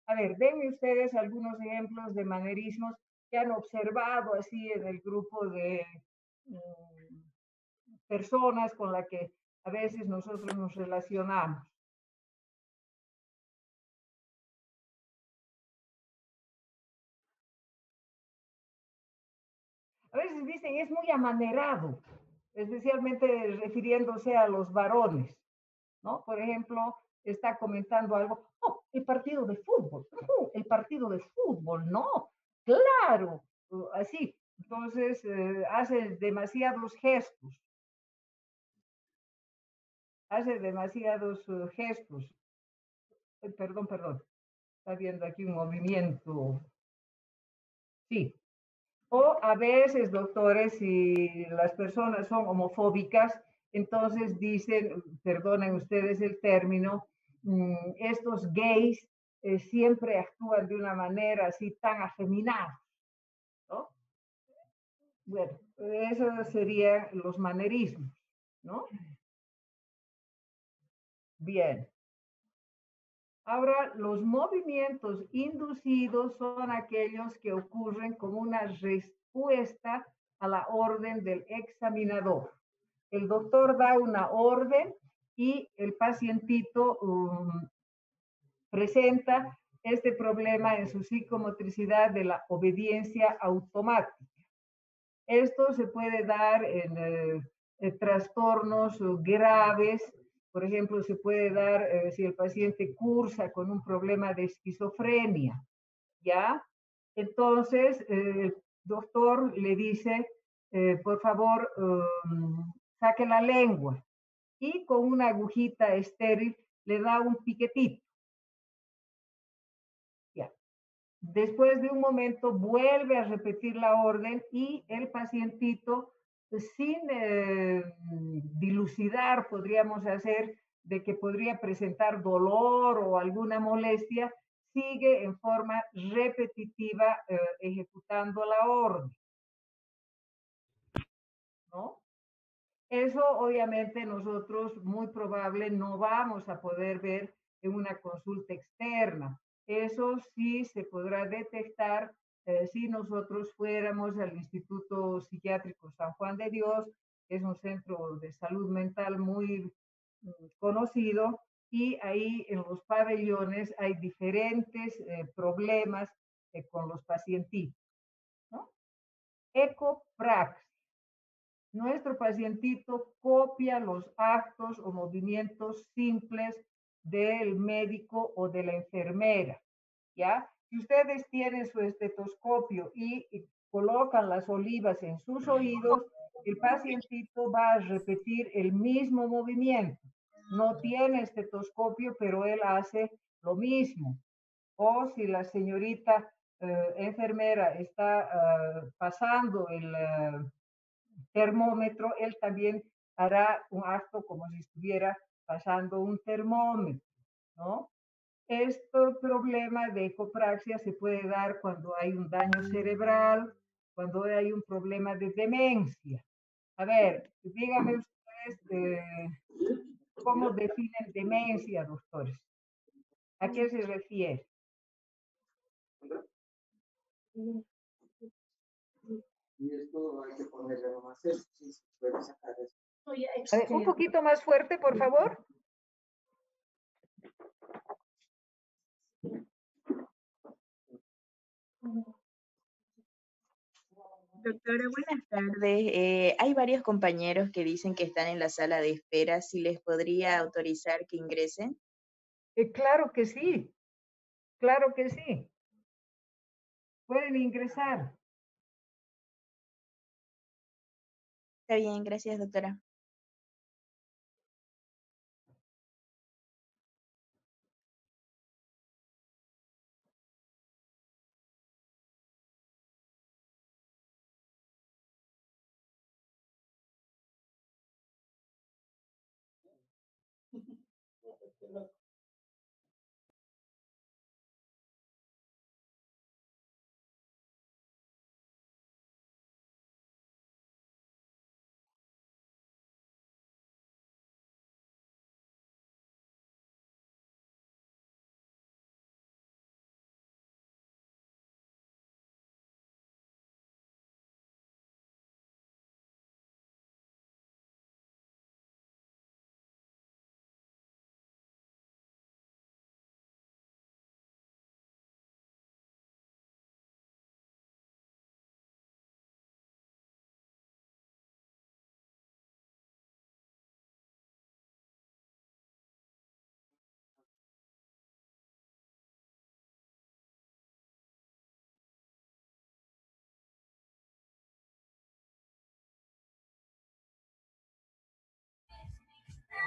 A ver, denme ustedes algunos ejemplos de manerismos que han observado así en el grupo de personas con las que a veces nosotros nos relacionamos. A veces dicen es muy amanerado, especialmente refiriéndose a los varones, ¿no? Por ejemplo, está comentando algo, oh, el partido de fútbol, el partido de fútbol, no, claro, así. Entonces, hace demasiados gestos, hace demasiados gestos. Perdón, perdón, está viendo aquí un movimiento. Sí. O a veces, doctores, si las personas son homofóbicas, entonces dicen, perdonen ustedes el término, estos gays siempre actúan de una manera así tan afeminada, ¿no? Bueno, esos serían los manerismos, ¿no? Bien. Ahora, los movimientos inducidos son aquellos que ocurren como una respuesta a la orden del examinador. El doctor da una orden y el pacientito presenta este problema en su psicomotricidad de la obediencia automática. Esto se puede dar en trastornos graves, por ejemplo, se puede dar si el paciente cursa con un problema de esquizofrenia, ¿ya? Entonces, el doctor le dice, por favor, saque la lengua y con una agujita estéril le da un piquetito. ¿Ya? Después de un momento vuelve a repetir la orden y el pacientito, sin dilucidar, podríamos hacer, de que podría presentar dolor o alguna molestia, sigue en forma repetitiva ejecutando la orden, ¿no? Eso obviamente nosotros muy probable no vamos a poder ver en una consulta externa. Eso sí se podrá detectar si nosotros fuéramos al Instituto Psiquiátrico San Juan de Dios, que es un centro de salud mental muy conocido, y ahí en los pabellones hay diferentes problemas con los pacientitos, ¿no? Ecopraxia. Nuestro pacientito copia los actos o movimientos simples del médico o de la enfermera, ¿ya? Si ustedes tienen su estetoscopio y colocan las olivas en sus oídos, el pacientito va a repetir el mismo movimiento. No tiene estetoscopio, pero él hace lo mismo. O si la señorita enfermera está pasando el termómetro, él también hará un acto como si estuviera pasando un termómetro, ¿no? Este problema de ecopraxia se puede dar cuando hay un daño cerebral, cuando hay un problema de demencia. A ver, díganme ustedes cómo definen demencia, doctores. ¿A qué se refiere? Y esto hay que ponerle nomás eso, sí, se puede sacar eso. A ver, un poquito más fuerte, por favor. Doctora, buenas tardes. Hay varios compañeros que dicen que están en la sala de espera. ¿Si les podría autorizar que ingresen? Claro que sí, claro que sí. Pueden ingresar. Está bien, gracias, doctora.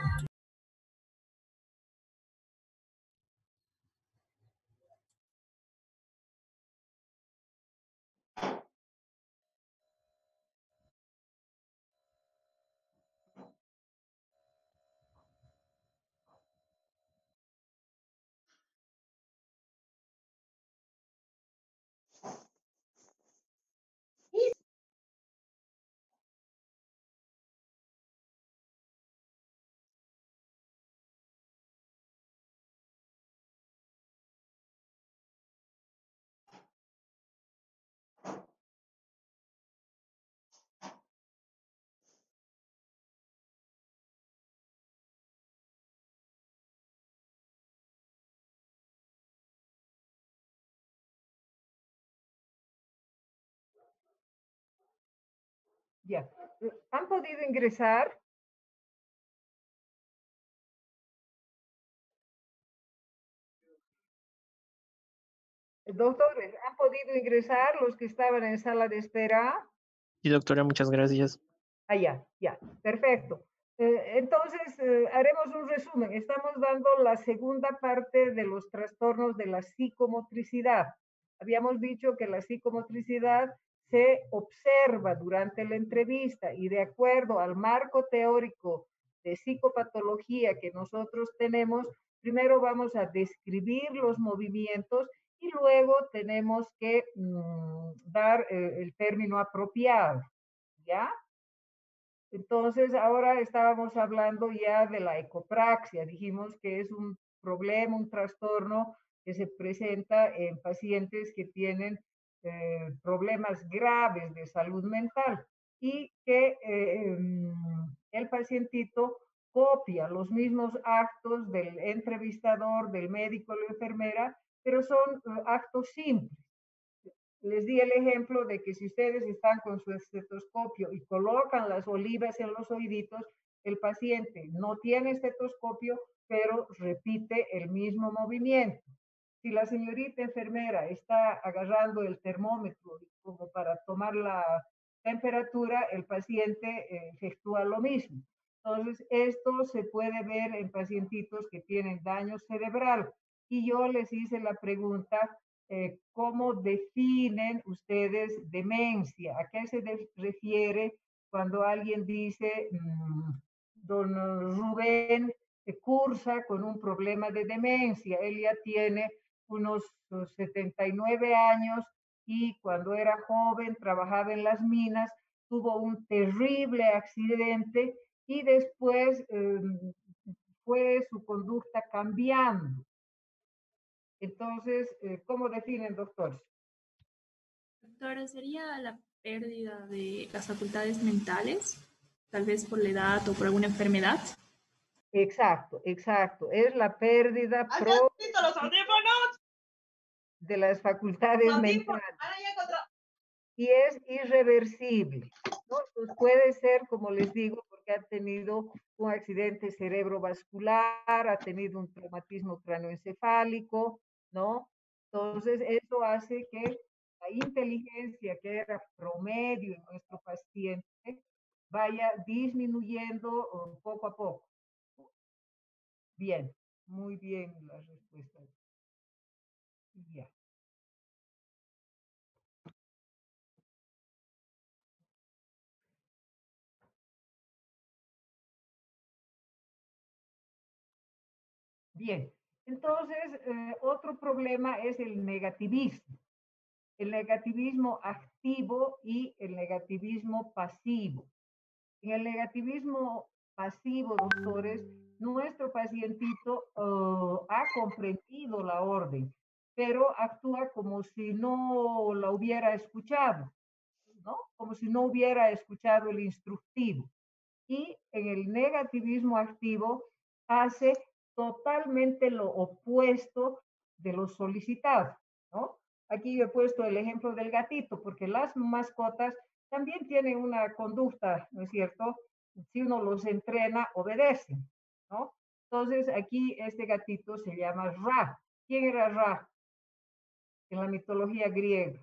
Ya. ¿Han podido ingresar? Doctores, ¿han podido ingresar los que estaban en sala de espera? Sí, doctora, muchas gracias. Ah, ya, perfecto. Entonces, haremos un resumen. Estamos dando la segunda parte de los trastornos de la psicomotricidad. Habíamos dicho que la psicomotricidad se observa durante la entrevista y de acuerdo al marco teórico de psicopatología que nosotros tenemos, primero vamos a describir los movimientos y luego tenemos que dar el término apropiado, ¿ya? Entonces, ahora estábamos hablando ya de la ecopraxia. Dijimos que es un problema, un trastorno que se presenta en pacientes que tienen problemas graves de salud mental y que el pacientito copia los mismos actos del entrevistador, del médico o la enfermera, pero son actos simples. Les di el ejemplo de que si ustedes están con su estetoscopio y colocan las olivas en los oíditos, el paciente no tiene estetoscopio, pero repite el mismo movimiento. Si la señorita enfermera está agarrando el termómetro como para tomar la temperatura, el paciente efectúa lo mismo. Entonces, esto se puede ver en pacientitos que tienen daño cerebral. Y yo les hice la pregunta, ¿cómo definen ustedes demencia? ¿A qué se refiere cuando alguien dice, don Rubén cursa con un problema de demencia? Él ya tiene unos 79 años y cuando era joven trabajaba en las minas, tuvo un terrible accidente y después fue su conducta cambiando. Entonces, ¿cómo definen, doctores? Doctora, ¿sería la pérdida de las facultades mentales, tal vez por la edad o por alguna enfermedad? Exacto. Es la pérdida de las facultades mentales. Y es irreversible, ¿no? Pues puede ser, como les digo, porque ha tenido un accidente cerebrovascular, ha tenido un traumatismo cráneoencefálico, ¿no? Entonces, eso hace que la inteligencia que era promedio en nuestro paciente vaya disminuyendo poco a poco. Bien, muy bien la respuesta. Ya. Bien, entonces otro problema es el negativismo activo y el negativismo pasivo. En el negativismo pasivo, doctores, nuestro pacientito ha comprendido la orden, pero actúa como si no la hubiera escuchado, ¿no? Como si no hubiera escuchado el instructivo. Y en el negativismo activo hace totalmente lo opuesto de lo solicitado, ¿no? Aquí yo he puesto el ejemplo del gatito, porque las mascotas también tienen una conducta, ¿no es cierto? Si uno los entrena, obedecen, ¿no? Entonces, aquí este gatito se llama Ra. ¿Quién era Ra en la mitología griega?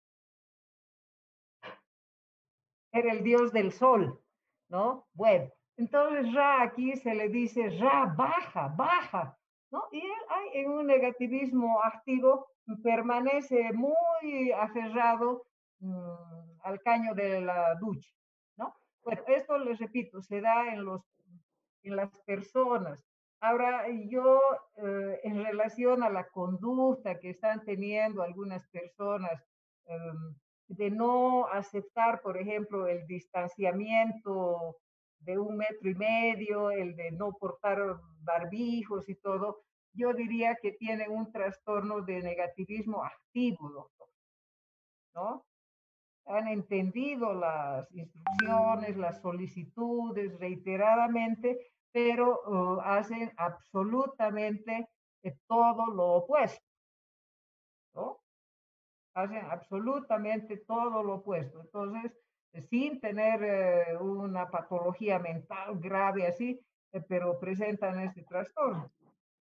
Era el dios del sol, ¿no? Bueno, Entonces, Ra aquí se le dice, Ra, baja, baja, ¿no? Y él en un negativismo activo permanece muy aferrado al caño de la ducha, ¿no? Bueno, esto les repito, se da en las personas. Ahora, yo, en relación a la conducta que están teniendo algunas personas, de no aceptar, por ejemplo, el distanciamiento de 1,5 metros, el de no portar barbijos y todo, yo diría que tienen un trastorno de negativismo activo, doctor, ¿no? Han entendido las instrucciones, las solicitudes reiteradamente, pero hacen absolutamente todo lo opuesto, ¿no? Hacen absolutamente todo lo opuesto. Entonces, sin tener una patología mental grave así, pero presentan este trastorno.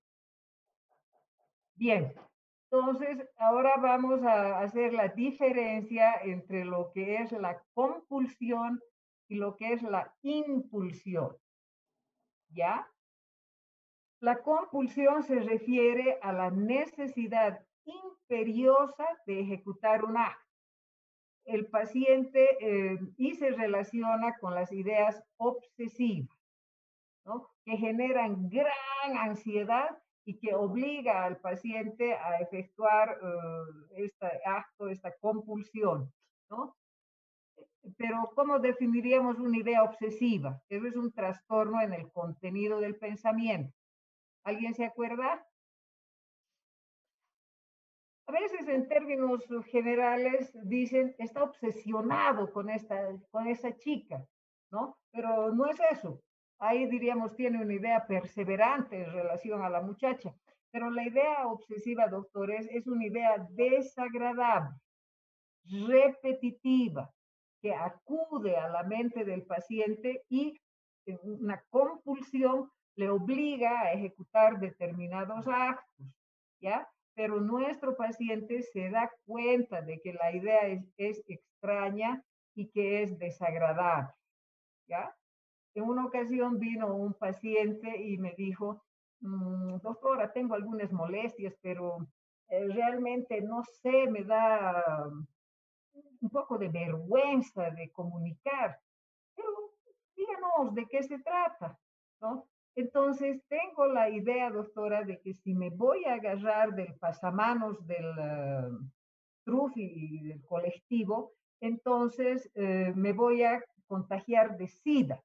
Bien, entonces ahora vamos a hacer la diferencia entre lo que es la compulsión y lo que es la impulsión, ¿ya? La compulsión se refiere a la necesidad imperiosa de ejecutar un acto. El paciente y se relaciona con las ideas obsesivas, ¿no? Que generan gran ansiedad y que obliga al paciente a efectuar este acto, esta compulsión, ¿no? Pero ¿cómo definiríamos una idea obsesiva? Eso es un trastorno en el contenido del pensamiento. ¿Alguien se acuerda? A veces en términos generales dicen, está obsesionado con esa chica, ¿no? Pero no es eso. Ahí diríamos, tiene una idea perseverante en relación a la muchacha. Pero la idea obsesiva, doctores, es una idea desagradable, repetitiva, que acude a la mente del paciente y en una compulsión le obliga a ejecutar determinados actos, ¿ya? Pero nuestro paciente se da cuenta de que la idea es extraña y que es desagradable, ¿ya? En una ocasión vino un paciente y me dijo, doctora, tengo algunas molestias, pero realmente no sé, me da un poco de vergüenza de comunicar, pero díganos de qué se trata, ¿no? Entonces, tengo la idea, doctora, de que si me voy a agarrar del pasamanos del trufi y del colectivo, entonces me voy a contagiar de SIDA.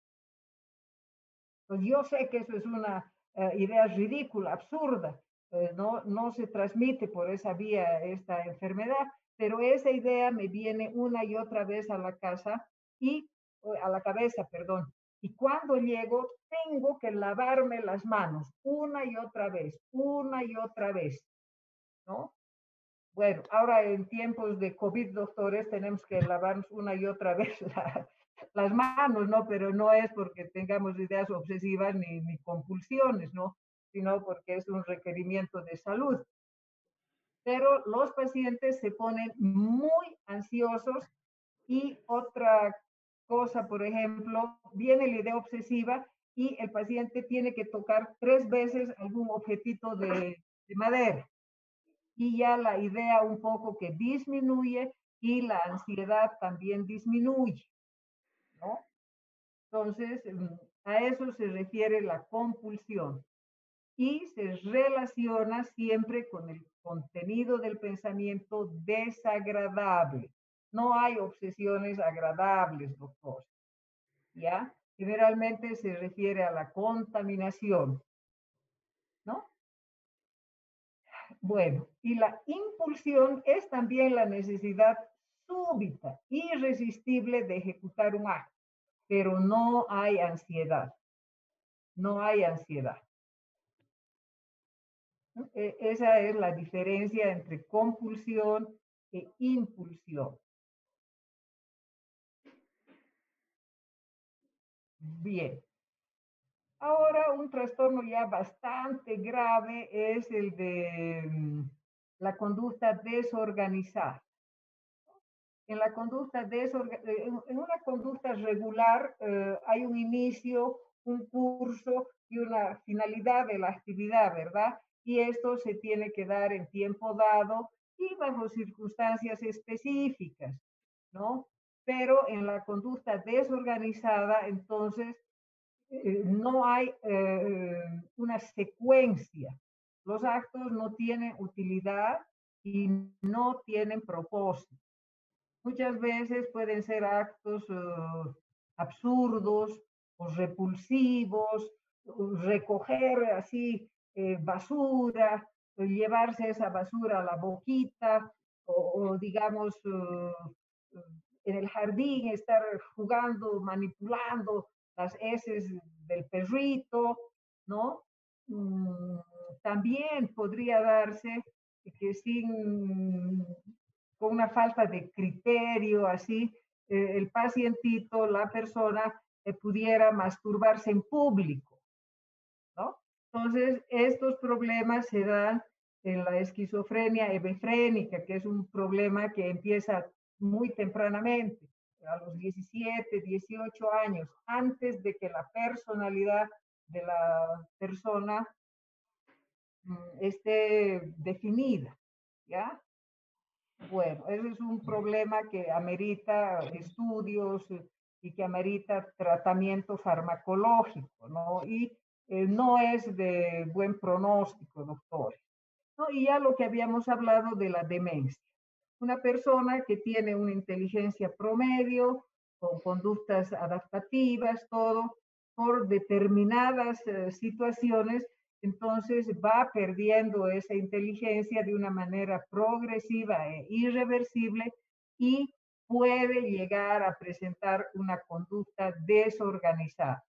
Pues yo sé que eso es una idea ridícula, absurda, no se transmite por esa vía esta enfermedad, pero esa idea me viene una y otra vez a la casa y a la cabeza, perdón. Y cuando llego, tengo que lavarme las manos una y otra vez, ¿no? Bueno, ahora en tiempos de COVID, doctores, tenemos que lavarnos una y otra vez las manos, ¿no? Pero no es porque tengamos ideas obsesivas ni compulsiones, ¿no? Sino porque es un requerimiento de salud. Pero los pacientes se ponen muy ansiosos y otra cosa, por ejemplo, viene la idea obsesiva y el paciente tiene que tocar 3 veces algún objetito de madera y ya la idea un poco que disminuye y la ansiedad también disminuye, ¿no? Entonces, a eso se refiere la compulsión y se relaciona siempre con el contenido del pensamiento desagradable. No hay obsesiones agradables, doctor, ¿ya? Generalmente se refiere a la contaminación, ¿no? Bueno, y la impulsión es también la necesidad súbita, irresistible de ejecutar un acto, pero no hay ansiedad, no hay ansiedad. Esa es la diferencia entre compulsión e impulsión. Bien. Ahora, un trastorno ya bastante grave es el de la conducta desorganizada. En la conducta en una conducta regular hay un inicio, un curso y una finalidad de la actividad, ¿verdad? Y esto se tiene que dar en tiempo dado y bajo circunstancias específicas, ¿no? Pero en la conducta desorganizada, entonces, no hay una secuencia. Los actos no tienen utilidad y no tienen propósito. Muchas veces pueden ser actos absurdos o repulsivos, recoger así basura, llevarse esa basura a la boquita o digamos en el jardín estar jugando, manipulando las heces del perrito, ¿no? Mm, También podría darse que con una falta de criterio, así, el pacientito, la persona, pudiera masturbarse en público, ¿no? Entonces, estos problemas se dan en la esquizofrenia hebefrénica, que es un problema que empieza muy tempranamente, a los 17, 18 años, antes de que la personalidad de la persona esté definida, ¿ya? Bueno, ese es un problema que amerita estudios y que amerita tratamiento farmacológico, ¿no? Y no es de buen pronóstico, doctores, ¿no? Y ya lo que habíamos hablado de la demencia. Una persona que tiene una inteligencia promedio, con conductas adaptativas, todo, por determinadas situaciones, entonces va perdiendo esa inteligencia de una manera progresiva e irreversible y puede llegar a presentar una conducta desorganizada.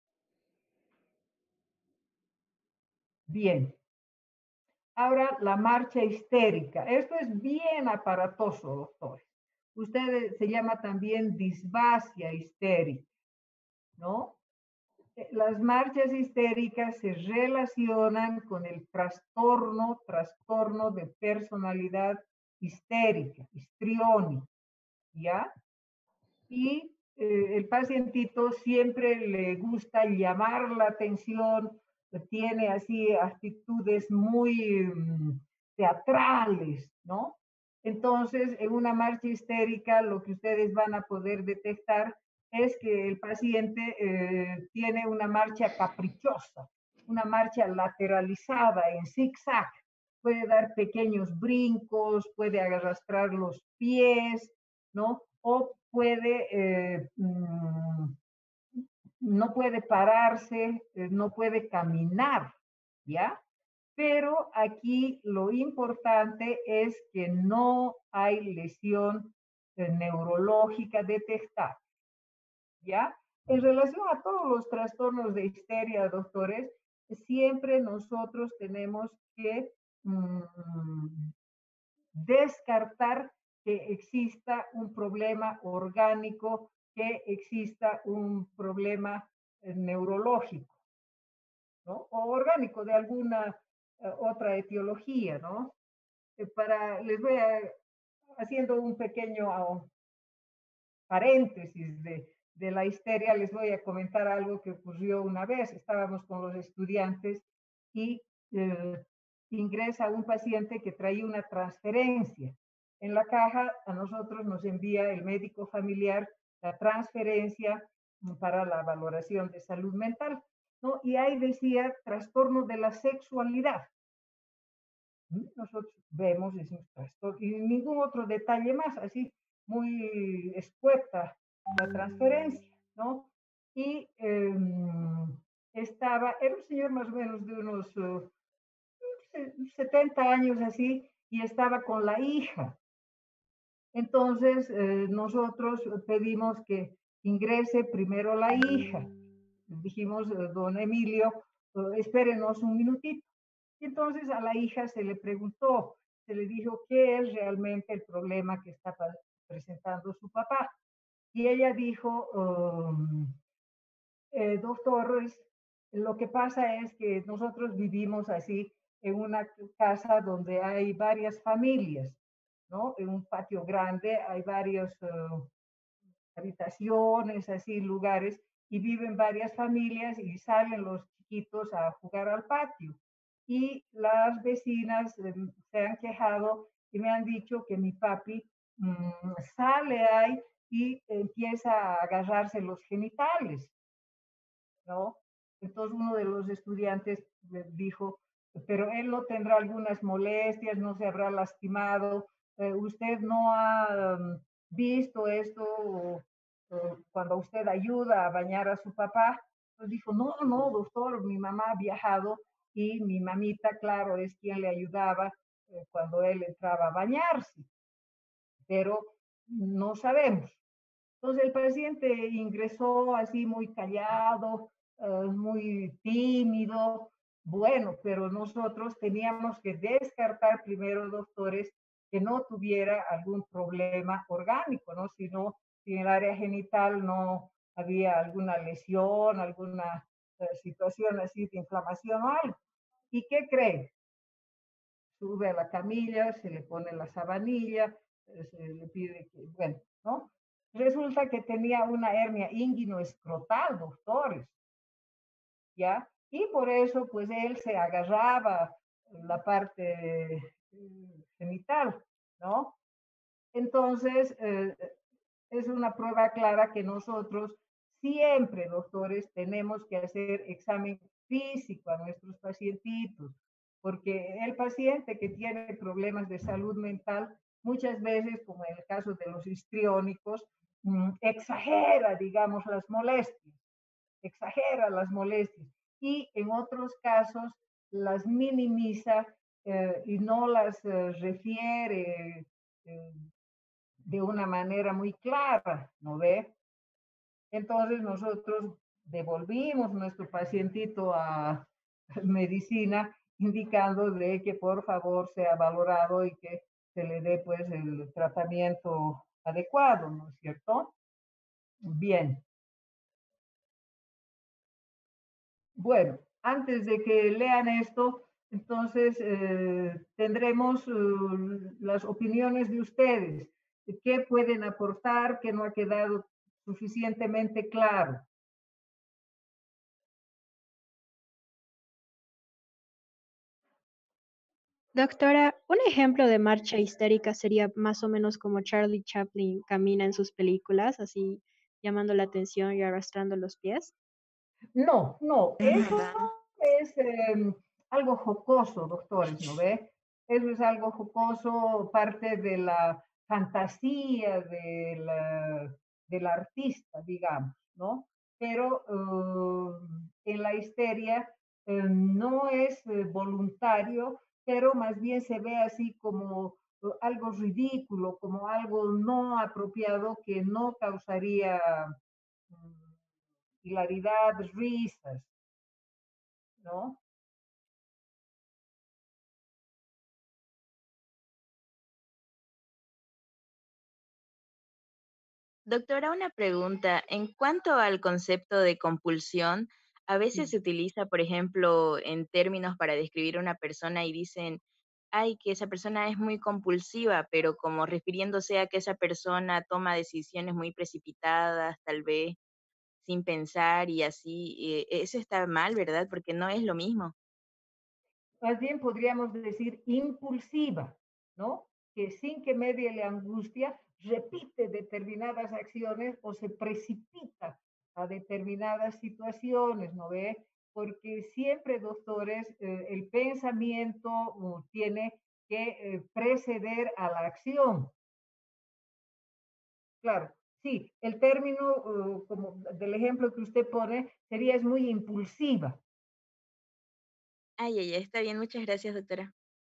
Bien, ahora la marcha histérica. Esto es bien aparatoso, doctores. Usted se llama también disfasia histérica, ¿no? Las marchas histéricas se relacionan con el trastorno de personalidad histérica, histriónica, ¿ya? Y el pacientito siempre le gusta llamar la atención, tiene así actitudes muy teatrales, ¿no? Entonces, en una marcha histérica, lo que ustedes van a poder detectar es que el paciente tiene una marcha caprichosa, una marcha lateralizada en zigzag. Puede dar pequeños brincos, puede arrastrar los pies, ¿no? O no puede pararse, no puede caminar, ¿ya? Pero aquí lo importante es que no hay lesión neurológica detectada, ¿ya? En relación a todos los trastornos de histeria, doctores, siempre nosotros tenemos que descartar que exista un problema orgánico, que exista un problema neurológico, ¿no? O orgánico de alguna otra etiología, ¿no? Les voy haciendo un pequeño paréntesis de la histeria, les voy a comentar algo que ocurrió una vez. Estábamos con los estudiantes y ingresa un paciente que traía una transferencia. En la caja a nosotros nos envía el médico familiar la transferencia para la valoración de salud mental, ¿no? Y ahí decía trastorno de la sexualidad. Nosotros vemos, decimos trastorno, y ningún otro detalle más, así muy escueta la transferencia, ¿no? Y era un señor más o menos de unos 70 años así, y estaba con la hija. Entonces, nosotros pedimos que ingrese primero la hija. Dijimos, don Emilio, espérenos un minutito. Y entonces a la hija se le preguntó, se le dijo qué es realmente el problema que está presentando su papá. Y ella dijo, doctor, lo que pasa es que nosotros vivimos así en una casa donde hay varias familias. ¿no? En un patio grande hay varios habitaciones, así, lugares, y viven varias familias y salen los chiquitos a jugar al patio. Y las vecinas se han quejado y me han dicho que mi papi sale ahí y empieza a agarrarse los genitales, ¿no? Entonces uno de los estudiantes dijo, pero él no tendrá algunas molestias, no se habrá lastimado, usted no ha visto esto cuando usted ayuda a bañar a su papá. Entonces dijo, no, no, doctor, mi mamá ha viajado y mi mamita, claro, es quien le ayudaba cuando él entraba a bañarse, pero no sabemos. Entonces el paciente ingresó así muy callado, muy tímido. Bueno, pero nosotros teníamos que descartar primero, doctores, que no tuviera algún problema orgánico, ¿no? Si en el área genital no había alguna lesión, alguna situación así de inflamación o algo. ¿Y qué cree? Sube a la camilla, se le pone la sabanilla, se le pide que, bueno, ¿no? Resulta que tenía una hernia inguinoescrotal, doctores, ¿ya? Y por eso, pues él se agarraba la parte genital, ¿no? Entonces, es una prueba clara que nosotros siempre, doctores, tenemos que hacer examen físico a nuestros pacientitos, porque el paciente que tiene problemas de salud mental, muchas veces, como en el caso de los histriónicos, exagera, digamos, exagera las molestias y en otros casos las minimiza y no las refiere eh, de una manera muy clara, ¿no ve? Entonces nosotros devolvimos nuestro pacientito a medicina indicando de que por favor sea valorado y que se le dé pues el tratamiento adecuado, ¿no es cierto? Bien. Bueno, antes de que lean esto, entonces tendremos las opiniones de ustedes. ¿Qué pueden aportar que no ha quedado suficientemente claro? Doctora, un ejemplo de marcha histérica sería más o menos como Charlie Chaplin camina en sus películas, así llamando la atención y arrastrando los pies. No, no, Es eso verdad. es algo jocoso, doctores, ¿no ve? Eso es algo jocoso, parte de la fantasía del artista, digamos, ¿no? Pero en la histeria no es voluntario, pero más bien se ve así como algo ridículo, como algo no apropiado que no causaría mm, hilaridad, risas, ¿no? Doctora, una pregunta. En cuanto al concepto de compulsión, a veces Sí. se utiliza, por ejemplo, en términos para describir a una persona y dicen, ay, que esa persona es muy compulsiva, pero como refiriéndose a que esa persona toma decisiones muy precipitadas, tal vez sin pensar y así, eso está mal, ¿verdad? Porque no es lo mismo. Más bien podríamos decir impulsiva, ¿no? Que sin que medie la angustia, repite determinadas acciones o se precipita a determinadas situaciones, ¿no ve? Porque siempre, doctores, el pensamiento tiene que preceder a la acción. Claro, sí, el término, como del ejemplo que usted pone, sería es muy impulsiva. Ay, ay, ay, está bien, muchas gracias, doctora.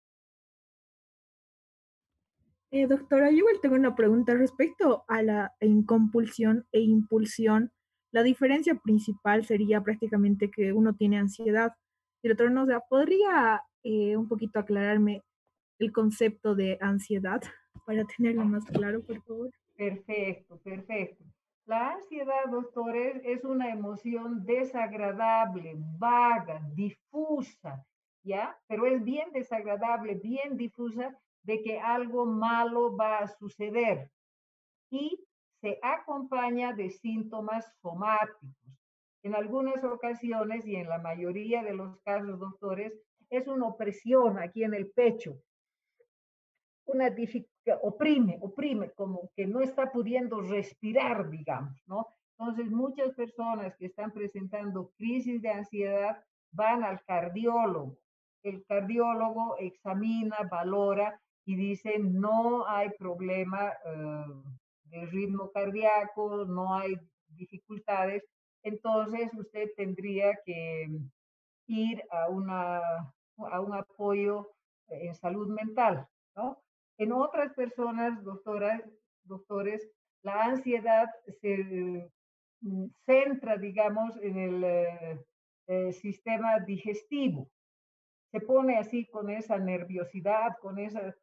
Doctora, yo igual tengo una pregunta respecto a la compulsión e impulsión. La diferencia principal sería prácticamente que uno tiene ansiedad y el otro no. O sea, ¿podría un poquito aclararme el concepto de ansiedad para tenerlo más claro, por favor? Perfecto, perfecto. La ansiedad, doctores, es una emoción desagradable, vaga, difusa, ¿ya? Pero es bien desagradable, bien difusa de que algo malo va a suceder y se acompaña de síntomas somáticos. En algunas ocasiones y en la mayoría de los casos, doctores, es una opresión aquí en el pecho, una dificultad, oprime, como que no está pudiendo respirar, digamos, ¿no? Entonces, muchas personas que están presentando crisis de ansiedad van al cardiólogo. El cardiólogo examina, valora y dice, no hay problema de ritmo cardíaco, no hay dificultades. Entonces, usted tendría que ir a un apoyo en salud mental, ¿no? En otras personas, doctores, la ansiedad se centra, digamos, en el sistema digestivo. Se pone así con esa nerviosidad, con esa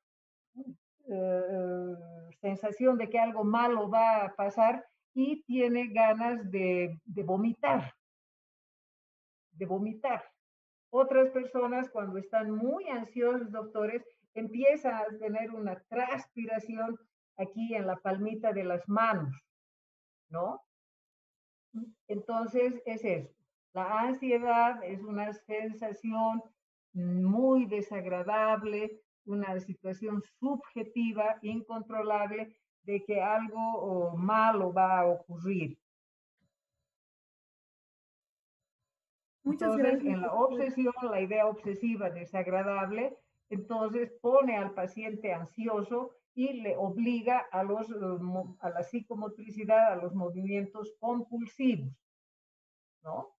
sensación de que algo malo va a pasar y tiene ganas de vomitar, de vomitar. Otras personas, cuando están muy ansiosos, doctores, empiezan a tener una transpiración aquí en la palmita de las manos, ¿no? Entonces, es eso. La ansiedad es una sensación muy desagradable, una situación subjetiva, incontrolable, de que algo malo va a ocurrir. Muchas Entonces, gracias, en la doctora. obsesión, la idea obsesiva desagradable, entonces pone al paciente ansioso y le obliga a la psicomotricidad, a los movimientos compulsivos, ¿no?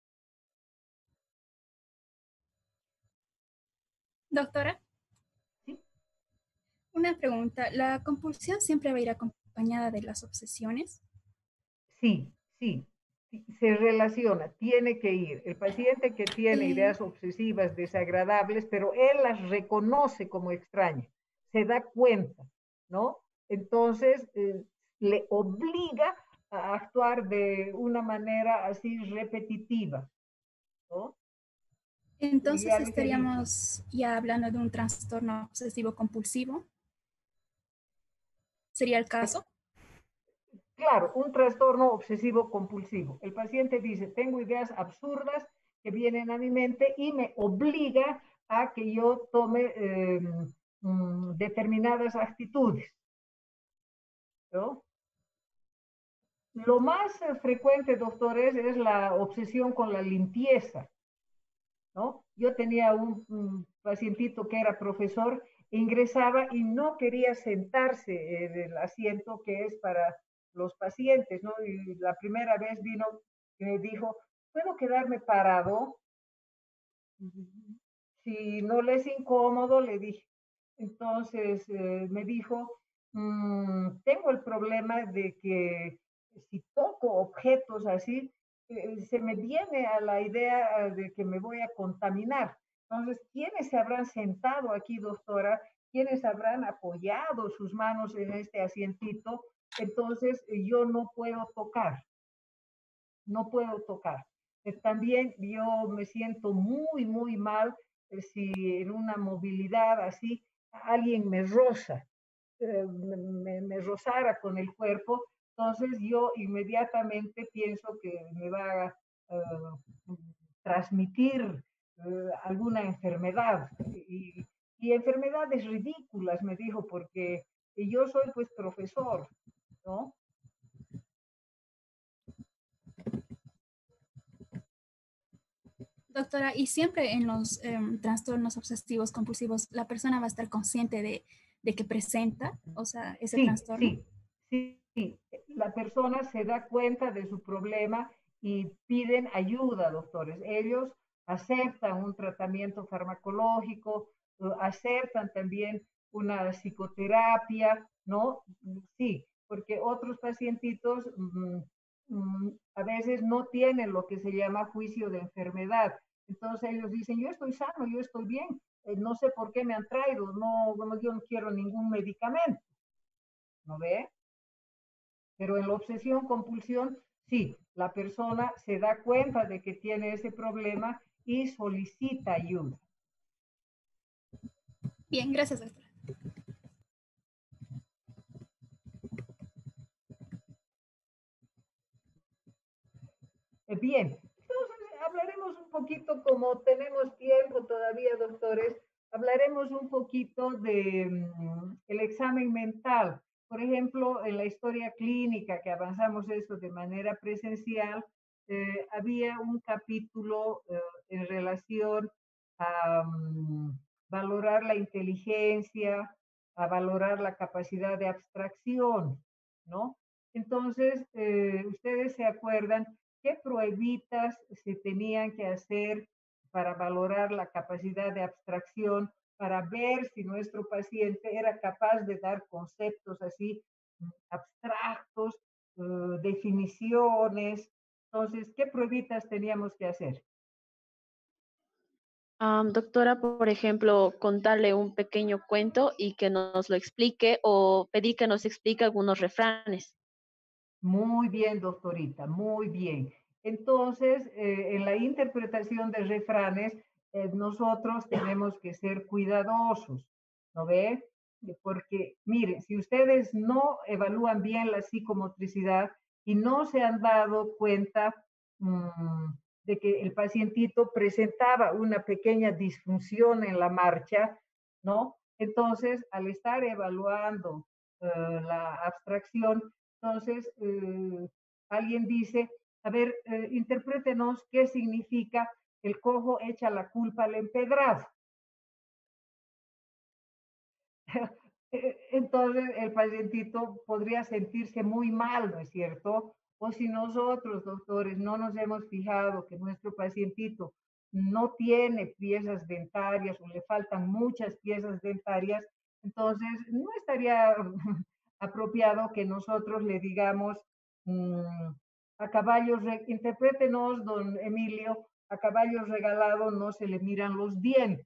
Doctora, Sí, una pregunta. ¿La compulsión siempre va a ir acompañada de las obsesiones? sí, sí, se relaciona, tiene que ir. El paciente que tiene Eh, ideas obsesivas desagradables, pero él las reconoce como extrañas, se da cuenta, ¿no? Entonces, le obliga a actuar de una manera así repetitiva, ¿no? Y entonces ya les he dicho, estaríamos ya hablando de un trastorno obsesivo compulsivo. ¿Sería el caso? claro, un trastorno obsesivo compulsivo. El paciente dice, tengo ideas absurdas que vienen a mi mente y me obliga a que yo tome determinadas actitudes, ¿no? Lo más frecuente, doctores, es la obsesión con la limpieza, ¿no? Yo tenía un pacientito que era profesor, ingresaba y no quería sentarse en el asiento que es para los pacientes, ¿no? Y la primera vez vino y me dijo, ¿puedo quedarme parado? Si no le es incómodo, le dije. Entonces me dijo, tengo el problema de que si toco objetos así, se me viene a la idea de que me voy a contaminar. Entonces, ¿quiénes se habrán sentado aquí, doctora? ¿Quiénes habrán apoyado sus manos en este asientito? Entonces, yo no puedo tocar, no puedo tocar. También yo me siento muy, muy mal si en una movilidad así alguien me roza, me rozara con el cuerpo, entonces yo inmediatamente pienso que me va a transmitir alguna enfermedad. Y enfermedades ridículas, me dijo, porque yo soy pues profesor, ¿no? Doctora, y siempre en los trastornos obsesivos compulsivos, la persona va a estar consciente de que presenta, o sea, ese Sí, trastorno. sí, sí, sí. La persona se da cuenta de su problema y piden ayuda, doctores. Ellos aceptan un tratamiento farmacológico, aceptan también una psicoterapia, ¿no? Sí, porque otros pacientitos a veces no tienen lo que se llama juicio de enfermedad. Entonces ellos dicen, yo estoy sano, yo estoy bien, no sé por qué me han traído, yo no quiero ningún medicamento. ¿No ve? Pero en la obsesión compulsión, sí, la persona se da cuenta de que tiene ese problema y solicita ayuda. Bien, gracias, doctora. Bien, entonces hablaremos un poquito, como tenemos tiempo todavía, doctores, hablaremos un poquito de el examen mental. Por ejemplo, en la historia clínica, que avanzamos eso de manera presencial, había un capítulo en relación a valorar la inteligencia, a valorar la capacidad de abstracción, ¿no? Entonces, ustedes se acuerdan qué pruebitas se tenían que hacer para valorar la capacidad de abstracción, para ver si nuestro paciente era capaz de dar conceptos así abstractos, definiciones. Entonces, ¿qué pruebitas teníamos que hacer? Doctora, por ejemplo, contarle un pequeño cuento y que nos lo explique o pedir que nos explique algunos refranes. Muy bien, doctorita, muy bien. Entonces, en la interpretación de refranes, nosotros tenemos que ser cuidadosos, ¿no ve? Porque, mire, si ustedes no evalúan bien la psicomotricidad y no se han dado cuenta de que el pacientito presentaba una pequeña disfunción en la marcha, ¿no? Entonces, al estar evaluando la abstracción, entonces, alguien dice, a ver, interprétenos qué significa el cojo echa la culpa al empedrado. Entonces, el pacientito podría sentirse muy mal, ¿no es cierto? O si nosotros, doctores, no nos hemos fijado que nuestro pacientito no tiene piezas dentarias o le faltan muchas piezas dentarias, entonces no estaría apropiado que nosotros le digamos a caballos, interprétenos, don Emilio, a caballos regalados no se le miran los dientes,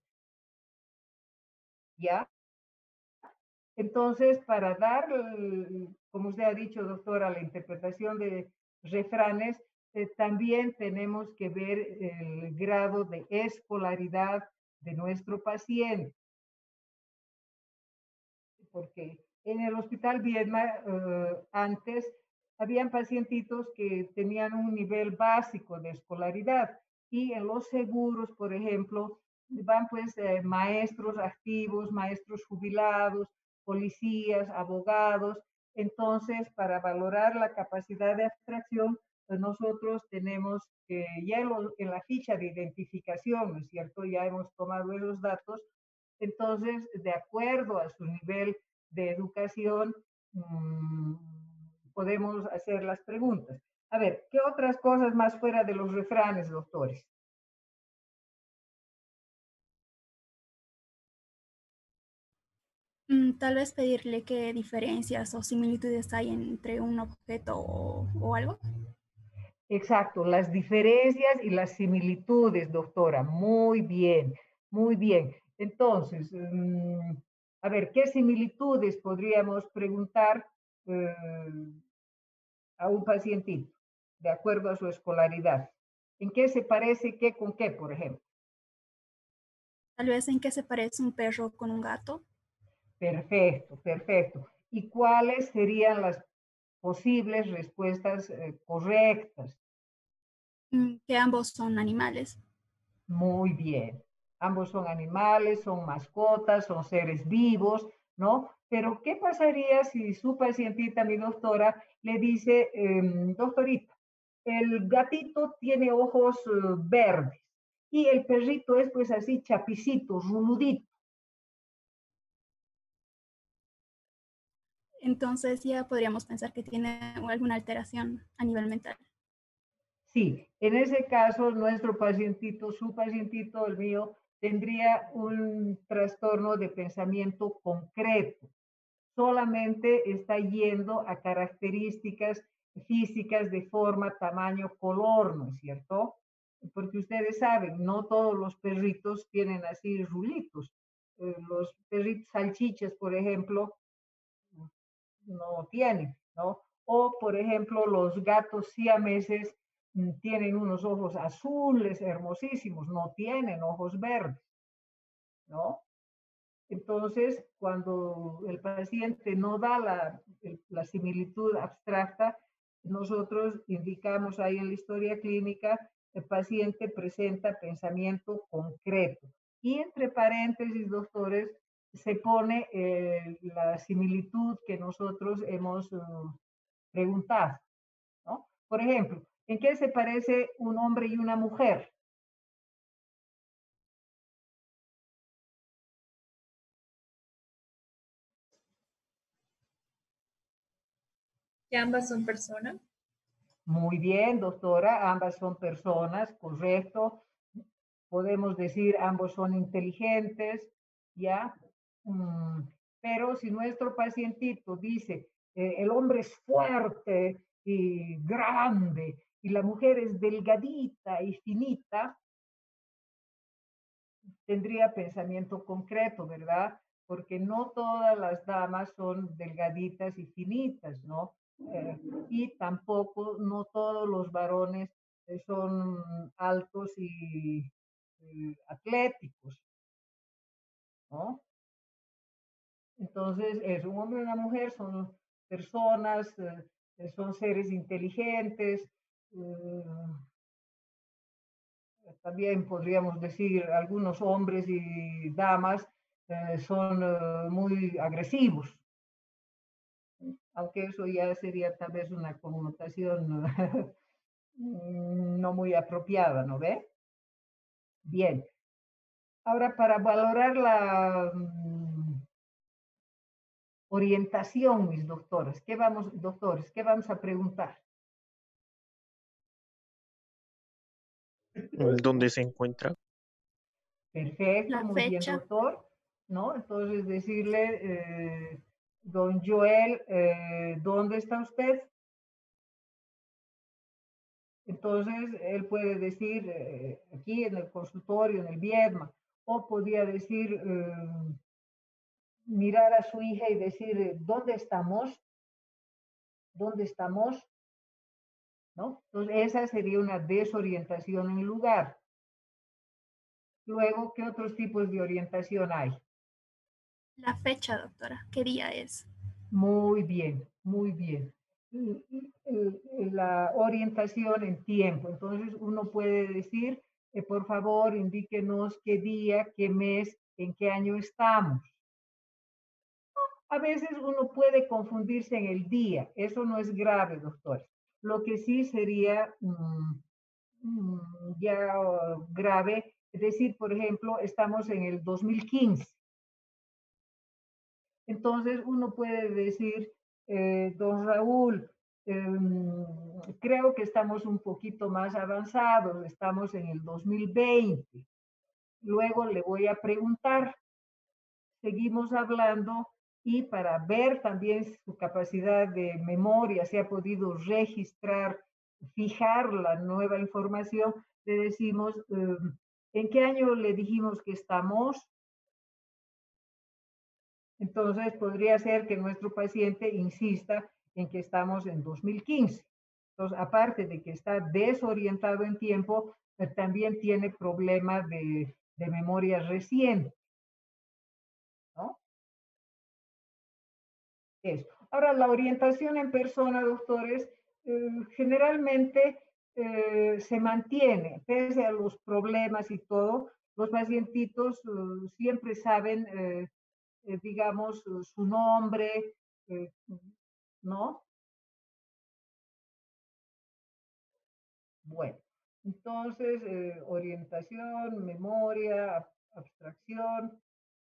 ¿ya? Entonces, para dar, como usted ha dicho, doctora, la interpretación de refranes, también tenemos que ver el grado de escolaridad de nuestro paciente, porque en el Hospital Viedma antes habían pacientitos que tenían un nivel básico de escolaridad y en los seguros, por ejemplo, van pues maestros activos, maestros jubilados, policías, abogados. Entonces, para valorar la capacidad de abstracción, pues nosotros tenemos que ya en la ficha de identificación, ¿no es cierto? Ya hemos tomado esos datos. Entonces, de acuerdo a su nivel de educación, podemos hacer las preguntas. A ver, ¿qué otras cosas más fuera de los refranes, doctores? Tal vez pedirle qué diferencias o similitudes hay entre un objeto o algo. Exacto, las diferencias y las similitudes, doctora. Muy bien, muy bien. Entonces, a ver, ¿qué similitudes podríamos preguntar a un pacientito de acuerdo a su escolaridad? ¿En qué se parece qué con qué, por ejemplo? Tal vez en qué se parece un perro con un gato. Perfecto, perfecto. ¿Y cuáles serían las posibles respuestas correctas? Que ambos son animales. Muy bien. Ambos son animales, son mascotas, son seres vivos, ¿no? Pero ¿qué pasaría si su pacientita, mi doctora, le dice, doctorita, el gatito tiene ojos verdes y el perrito es pues así chapicito, ruludito? Entonces ya podríamos pensar que tiene alguna alteración a nivel mental. Sí, en ese caso nuestro pacientito, su pacientito, el mío, tendría un trastorno de pensamiento concreto. Solamente está yendo a características físicas de forma, tamaño, color, ¿no es cierto? Porque ustedes saben, no todos los perritos tienen así rulitos. Los perritos salchichas, por ejemplo, no tienen, ¿no? O, por ejemplo, los gatos siameses tienen unos ojos azules hermosísimos, no tienen ojos verdes, ¿no? Entonces, cuando el paciente no da la similitud abstracta, nosotros indicamos ahí en la historia clínica, el paciente presenta pensamiento concreto. Y entre paréntesis, doctores, se pone la similitud que nosotros hemos preguntado, ¿no? Por ejemplo, ¿en qué se parece un hombre y una mujer? Que ambas son personas. Muy bien, doctora, ambas son personas, correcto. Podemos decir ambos son inteligentes, ¿ya? Pero si nuestro pacientito dice, el hombre es fuerte y grande y la mujer es delgadita y finita, tendría pensamiento concreto, ¿verdad? Porque no todas las damas son delgaditas y finitas, ¿no? Y tampoco no todos los varones son altos y atléticos, ¿no? Entonces, es un hombre y una mujer, son personas, son seres inteligentes. También podríamos decir algunos hombres y damas son muy agresivos, aunque eso ya sería tal vez una connotación no muy apropiada, ¿no ve? Bien. Ahora, para valorar la orientación, mis doctores, doctores, ¿qué vamos a preguntar? ¿Dónde se encuentra? Perfecto, La muy bien, fecha. doctor, ¿no? Entonces decirle, don Joel, ¿dónde está usted? Entonces, él puede decir aquí en el consultorio, en el Viedma, o podría decir, mirar a su hija y decir, ¿dónde estamos? ¿Dónde estamos? ¿No? Entonces, esa sería una desorientación en lugar. Luego, ¿qué otros tipos de orientación hay? La fecha, doctora. ¿Qué día es? Muy bien, muy bien. La orientación en tiempo. Entonces, uno puede decir, por favor, indíquenos qué día, qué mes, en qué año estamos. A veces uno puede confundirse en el día. Eso no es grave, doctor. Lo que sí sería ya grave es decir, por ejemplo, estamos en el 2015. Entonces uno puede decir, don Raúl, creo que estamos un poquito más avanzados, estamos en el 2020. Luego le voy a preguntar, seguimos hablando y para ver también su capacidad de memoria, si ha podido registrar, fijar la nueva información, le decimos, ¿en qué año le dijimos que estamos? Entonces, podría ser que nuestro paciente insista en que estamos en 2015. Entonces, aparte de que está desorientado en tiempo, también tiene problemas de memoria reciente, ¿no? Eso. Ahora, la orientación en persona, doctores, generalmente se mantiene, pese a los problemas y todo, los pacientitos siempre saben digamos, su nombre, eh, ¿no? Bueno, entonces, orientación, memoria, abstracción.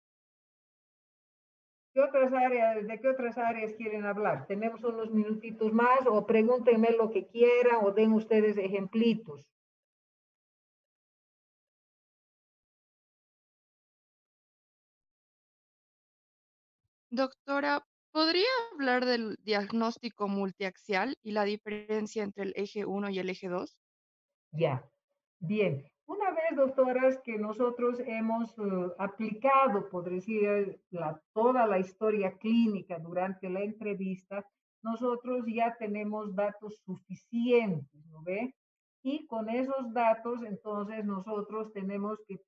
¿De qué otras áreas quieren hablar? Tenemos unos minutitos más o pregúntenme lo que quieran o den ustedes ejemplitos. Doctora, ¿podría hablar del diagnóstico multiaxial y la diferencia entre el eje 1 y el eje 2? Ya, bien. Una vez, doctoras, que nosotros hemos aplicado, por decir, toda la historia clínica durante la entrevista, nosotros ya tenemos datos suficientes, ¿no ve? Y con esos datos, entonces, nosotros tenemos que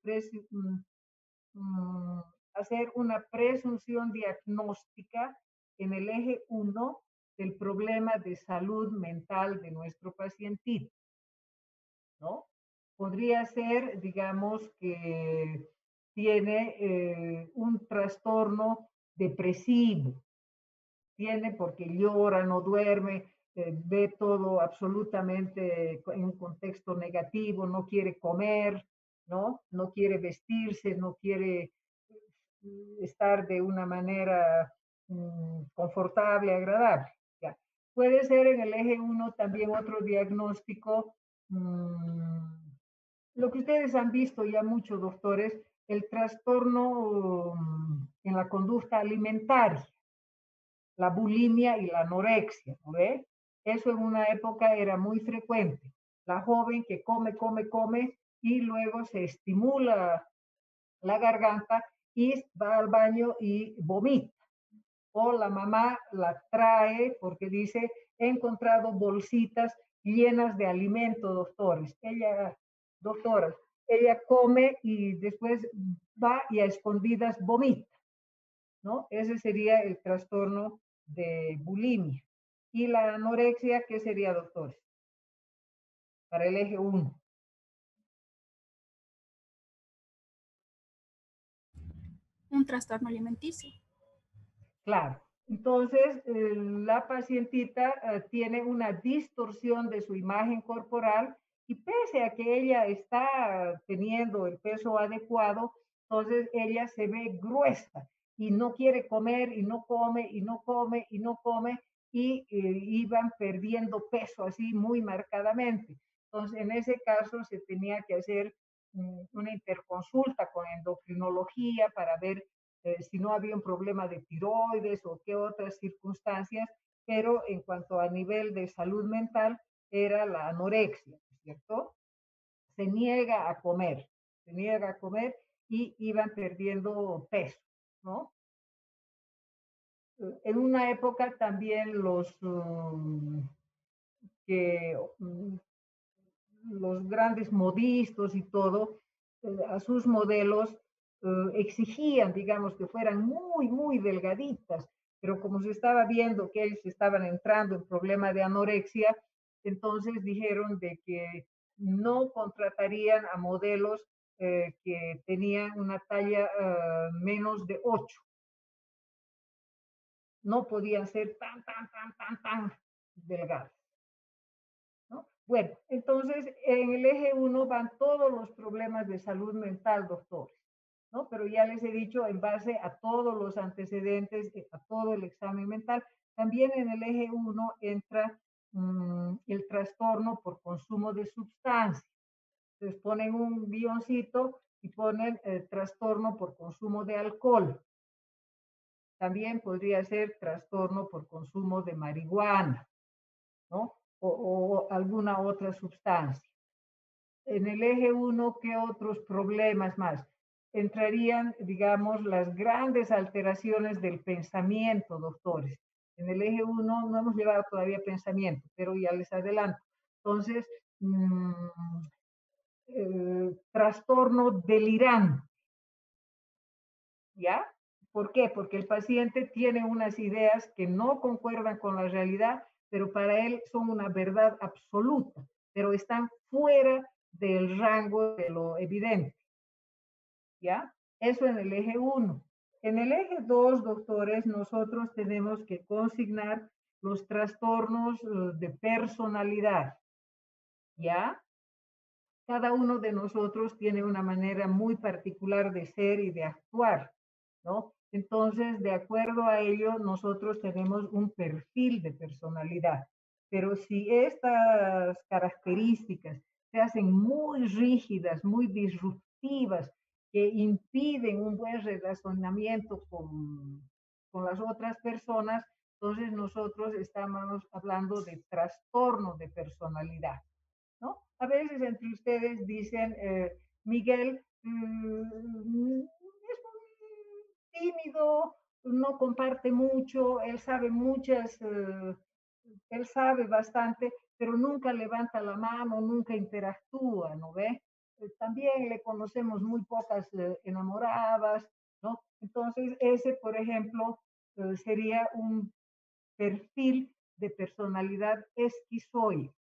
hacer una presunción diagnóstica en el eje 1 del problema de salud mental de nuestro pacientito, ¿no? Podría ser, digamos, que tiene un trastorno depresivo, tiene porque llora, no duerme, ve todo absolutamente en un contexto negativo, no quiere comer, ¿no? No quiere vestirse, no quiere estar de una manera confortable, agradable. ¿Ya? Puede ser en el eje 1 también otro diagnóstico, lo que ustedes han visto ya muchos doctores, el trastorno en la conducta alimentaria, la bulimia y la anorexia, ¿no ve? Eso en una época era muy frecuente. La joven que come, come, come y luego se estimula la garganta y va al baño y vomita. O la mamá la trae porque dice, he encontrado bolsitas llenas de alimento, doctoras, ella come y después va y a escondidas vomita, ¿no? Ese sería el trastorno de bulimia. Y la anorexia, ¿qué sería, doctores? Para el eje 1. Un trastorno alimenticio. Claro. Entonces, la pacientita tiene una distorsión de su imagen corporal y pese a que ella está teniendo el peso adecuado, entonces ella se ve gruesa y no quiere comer y no come y no come y no come y iban perdiendo peso así muy marcadamente. Entonces, en ese caso se tenía que hacer una interconsulta con endocrinología para ver si no había un problema de tiroides o qué otras circunstancias, pero en cuanto a nivel de salud mental era la anorexia, ¿cierto? Se niega a comer y iban perdiendo peso, ¿no? En una época también que, los grandes modistos y todo, a sus modelos exigían, digamos, que fueran muy, muy delgaditas, pero como se estaba viendo que ellos estaban entrando en problema de anorexia, entonces dijeron de que no contratarían a modelos que tenían una talla menos de 8. No podían ser tan delgadas, ¿no? Bueno, entonces en el eje 1 van todos los problemas de salud mental, doctores, ¿no? Pero ya les he dicho, en base a todos los antecedentes, a todo el examen mental, también en el eje 1 entra el trastorno por consumo de sustancias. Entonces ponen un guioncito y ponen trastorno por consumo de alcohol. También podría ser trastorno por consumo de marihuana, ¿no? O alguna otra sustancia. En el eje 1, ¿qué otros problemas más? Entrarían, digamos, las grandes alteraciones del pensamiento, doctores. En el eje 1 no hemos llevado todavía pensamiento, pero ya les adelanto. Entonces, trastorno delirante, ¿ya? ¿Por qué? Porque el paciente tiene unas ideas que no concuerdan con la realidad, pero para él son una verdad absoluta, pero están fuera del rango de lo evidente. ¿Ya? Eso en el eje 1. En el eje 2, doctores, nosotros tenemos que consignar los trastornos de personalidad. ¿Ya? Cada uno de nosotros tiene una manera muy particular de ser y de actuar, ¿no? Entonces, de acuerdo a ello, nosotros tenemos un perfil de personalidad. Pero si estas características se hacen muy rígidas, muy disruptivas, que impiden un buen relacionamiento con las otras personas, entonces nosotros estamos hablando de trastorno de personalidad, ¿no? A veces entre ustedes dicen, Miguel es muy tímido, no comparte mucho, él sabe bastante, pero nunca levanta la mano, nunca interactúa, ¿no ve? También le conocemos muy pocas enamoradas, ¿no? Entonces, ese, por ejemplo, sería un perfil de personalidad esquizoide.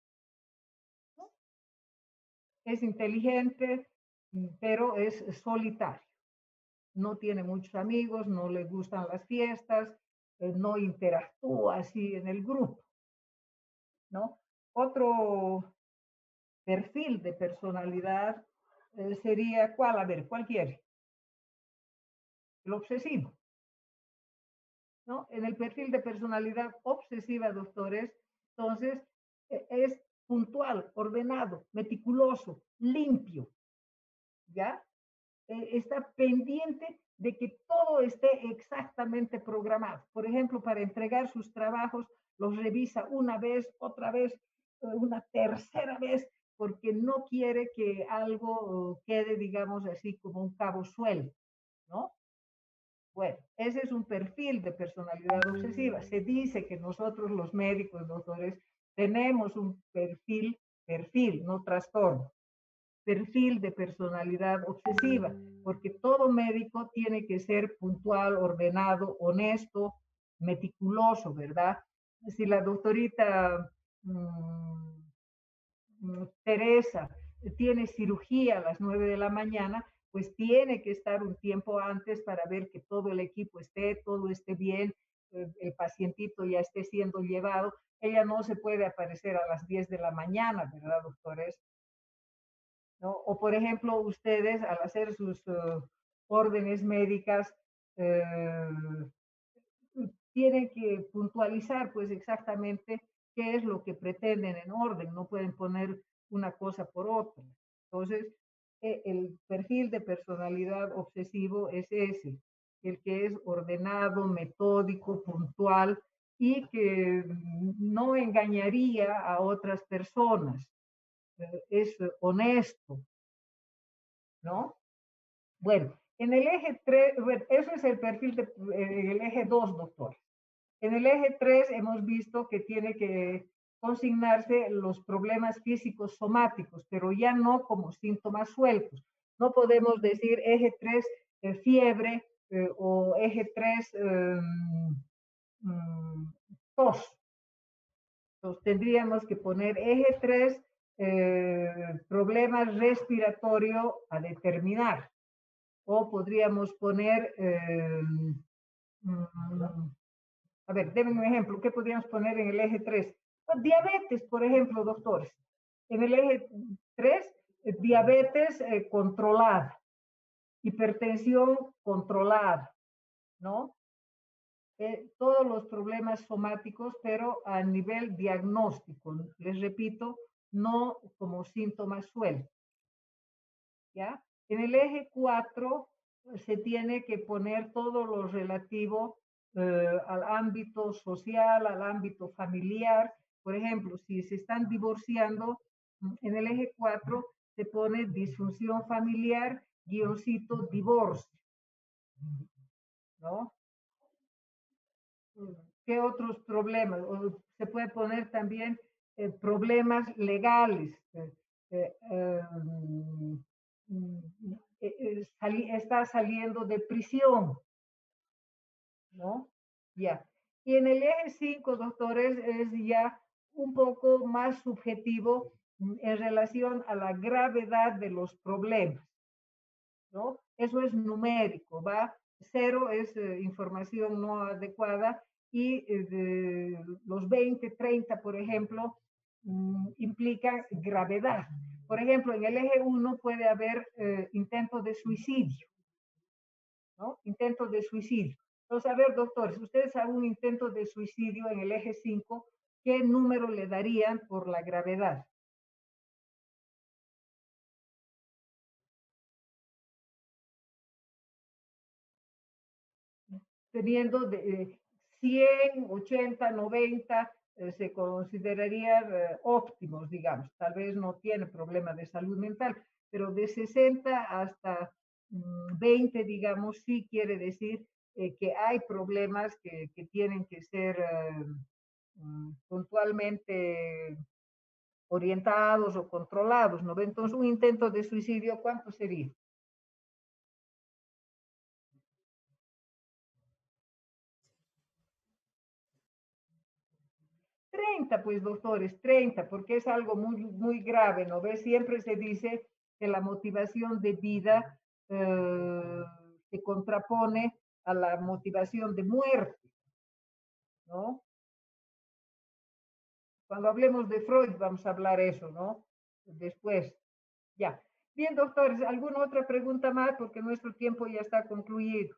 Es inteligente, pero es solitario. No tiene muchos amigos, no le gustan las fiestas, no interactúa así en el grupo, ¿no? Otro perfil de personalidad sería, ¿cuál? A ver, ¿cuál quiere? El obsesivo, ¿no? En el perfil de personalidad obsesiva, doctores, entonces es puntual, ordenado, meticuloso, limpio, ¿ya? Está pendiente de que todo esté exactamente programado. Por ejemplo, para entregar sus trabajos, los revisa una vez, otra vez, una tercera vez, porque no quiere que algo quede, digamos así, como un cabo suelto, ¿no? Bueno, ese es un perfil de personalidad obsesiva. Se dice que nosotros los médicos, doctores, tenemos un perfil, no trastorno, perfil de personalidad obsesiva, porque todo médico tiene que ser puntual, ordenado, honesto, meticuloso, ¿verdad? Si la doctorita Teresa tiene cirugía a las 9 de la mañana, pues tiene que estar un tiempo antes para ver que todo el equipo todo esté bien, el pacientito ya esté siendo llevado. Ella no se puede aparecer a las 10 de la mañana, ¿verdad, doctores? ¿No? O, por ejemplo, ustedes al hacer sus órdenes médicas, tienen que puntualizar pues exactamente qué es lo que pretenden en orden, no pueden poner una cosa por otra. Entonces, el perfil de personalidad obsesivo es ese, el que es ordenado, metódico, puntual y que no engañaría a otras personas, es honesto, ¿no? Bueno, en el eje 3, bueno, eso es el perfil el eje 2, doctor. En el eje 3 hemos visto que tiene que consignarse los problemas físicos somáticos, pero ya no como síntomas sueltos. No podemos decir eje 3 fiebre o eje 3 tos. Entonces tendríamos que poner eje 3 problemas respiratorio a determinar. O podríamos poner, a ver, denme un ejemplo, ¿qué podríamos poner en el eje 3? Pues diabetes, por ejemplo, doctores. En el eje 3, diabetes controlada, hipertensión controlada, ¿no? Todos los problemas somáticos, pero a nivel diagnóstico, les repito, no como síntomas sueltos, ¿ya? En el eje 4 se tiene que poner todo lo relativo al ámbito social, al ámbito familiar. Por ejemplo, si se están divorciando, en el eje 4 se pone disfunción familiar, guioncito, divorcio, ¿no? ¿Qué otros problemas? O se puede poner también problemas legales. Está saliendo de prisión, ¿no? Ya. Y en el eje 5, doctores, es ya un poco más subjetivo en relación a la gravedad de los problemas, ¿no? Eso es numérico, ¿va? 0 es información no adecuada y los 20, 30, por ejemplo, implican gravedad. Por ejemplo, en el eje 1 puede haber intentos de suicidio, ¿no? Intentos de suicidio. Entonces, a ver, doctores, ustedes hagan un intento de suicidio en el eje 5, ¿qué número le darían por la gravedad? Teniendo de 100, 80, 90, se considerarían óptimos, digamos. Tal vez no tiene problema de salud mental, pero de 60 hasta 20, digamos, sí quiere decir que hay problemas que tienen que ser puntualmente orientados o controlados, ¿no? Entonces, un intento de suicidio, ¿cuánto sería? 30, pues doctores, 30, porque es algo muy, muy grave, ¿no ves? Siempre se dice que la motivación de vida se contrapone a la motivación de muerte, ¿no? Cuando hablemos de Freud vamos a hablar eso, ¿no? Después, ya. Bien, doctores, ¿alguna otra pregunta más? Porque nuestro tiempo ya está concluido.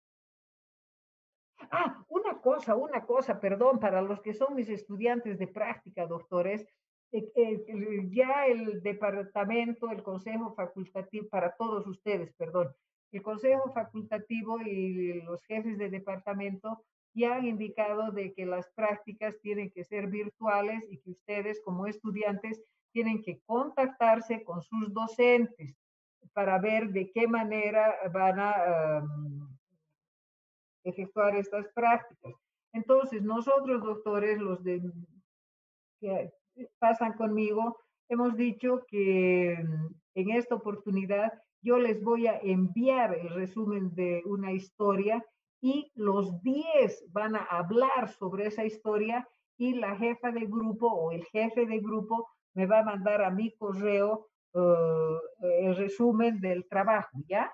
Ah, una cosa, perdón, para los que son mis estudiantes de práctica, doctores, ya el departamento, el consejo facultativo, para todos ustedes, perdón, el consejo facultativo y los jefes de departamento ya han indicado de que las prácticas tienen que ser virtuales y que ustedes como estudiantes tienen que contactarse con sus docentes para ver de qué manera van a efectuar estas prácticas. Entonces, nosotros, doctores, que pasan conmigo, hemos dicho que en esta oportunidad yo les voy a enviar el resumen de una historia y los 10 van a hablar sobre esa historia y la jefa de grupo o el jefe de grupo me va a mandar a mi correo el resumen del trabajo, ¿ya?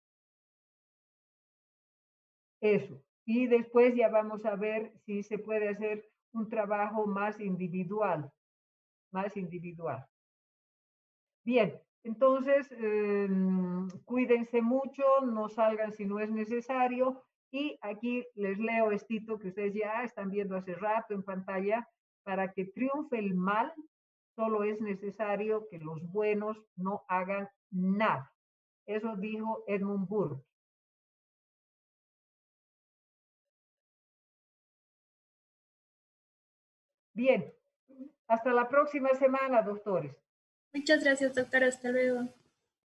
Eso. Y después ya vamos a ver si se puede hacer un trabajo más individual, más individual. Bien, entonces cuídense mucho, no salgan si no es necesario. Y aquí les leo esto que ustedes ya están viendo hace rato en pantalla. Para que triunfe el mal, solo es necesario que los buenos no hagan nada. Eso dijo Edmund Burke. Bien, hasta la próxima semana, doctores. Muchas gracias, doctora. Hasta luego.